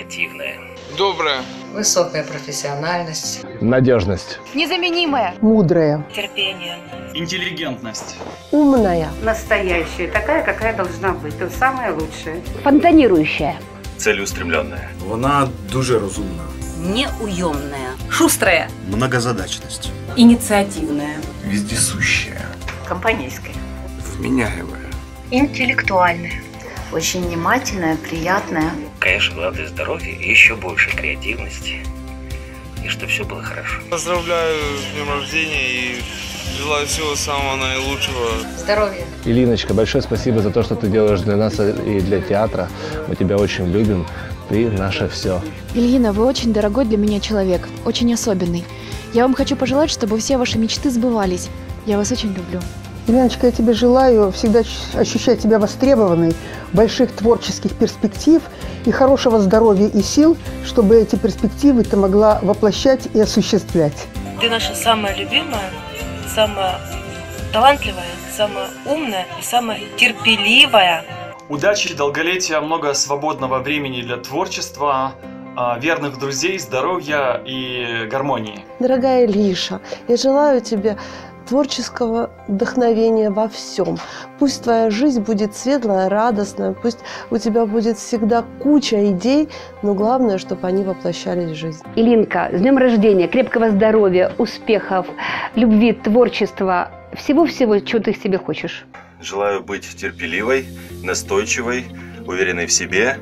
креативная. Добрая. Высокая профессиональность. Надежность. Незаменимая. Мудрая. Терпение. Интеллигентность. Умная. Настоящая, такая, какая должна быть. Это самое лучшее. Фонтанирующая. Целеустремленная. Вона дуже розумна. Неуемная. Шустрая. Многозадачность. Инициативная. Вездесущая. Компанейская. Вменяемая. Интеллектуальная. Очень внимательная, приятная. Конечно, главное здоровье и еще больше креативности. И чтобы все было хорошо. Поздравляю с днем рождения и желаю всего самого наилучшего. Здоровья. Илиночка, большое спасибо за то, что ты делаешь для нас и для театра. Мы тебя очень любим. Ты наше все. Ильина, вы очень дорогой для меня человек, очень особенный. Я вам хочу пожелать, чтобы все ваши мечты сбывались. Я вас очень люблю. Еленочка, я тебе желаю всегда ощущать себя востребованной, больших творческих перспектив и хорошего здоровья и сил, чтобы эти перспективы ты могла воплощать и осуществлять. Ты наша самая любимая, самая талантливая, самая умная и самая терпеливая. Удачи, долголетия, много свободного времени для творчества, верных друзей, здоровья и гармонии. Дорогая Лиша, я желаю тебе творческого вдохновения во всем. Пусть твоя жизнь будет светлая, радостная, пусть у тебя будет всегда куча идей, но главное, чтобы они воплощались в жизнь. Илинка, с днем рождения, крепкого здоровья, успехов, любви, творчества, всего-всего, чего ты себе хочешь. Желаю быть терпеливой, настойчивой, уверенной в себе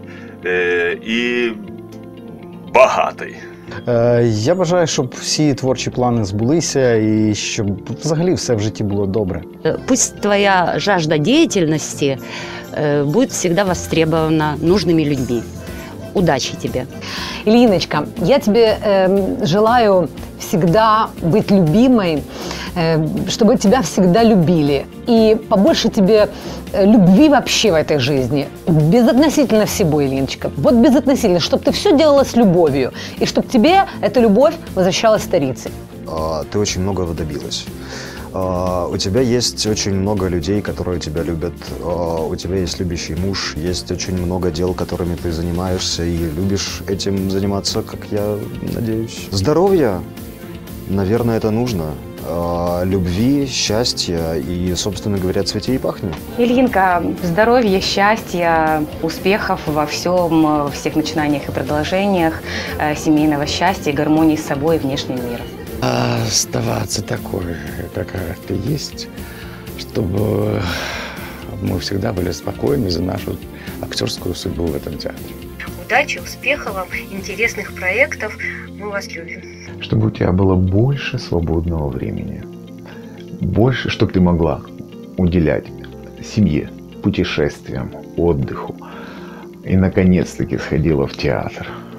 і багатой. Я бажаю, щоб всі творчі плани збулися і щоб взагалі все в житті було добре. Пусть твоя жажда деятельности будет всегда востребована нужными людьми. Удачи тебе. Ильиночка, я тебе желаю всегда быть любимой, чтобы тебя всегда любили. И побольше тебе любви вообще в этой жизни. Безотносительно всего, Ильиночка. Вот безотносительно, чтобы ты все делала с любовью. И чтобы тебе эта любовь возвращалась старицей. Ты очень многого добилась. У тебя есть очень много людей, которые тебя любят. У тебя есть любящий муж, есть очень много дел, которыми ты занимаешься и любишь этим заниматься, как я надеюсь. Здоровья, наверное, это нужно. Любви, счастья и, собственно говоря, цвети и пахни. Ильинка, здоровья, счастья, успехов во всем, во всех начинаниях и продолжениях, семейного счастья, гармонии с собой и внешним миром. Оставаться такой, какая ты есть, чтобы мы всегда были спокойны за нашу актерскую судьбу в этом театре. Удачи, успехов вам, интересных проектов. Мы вас любим. Чтобы у тебя было больше свободного времени. Больше, чтобы ты могла уделять семье, путешествиям, отдыху. И, наконец-таки, сходила в театр.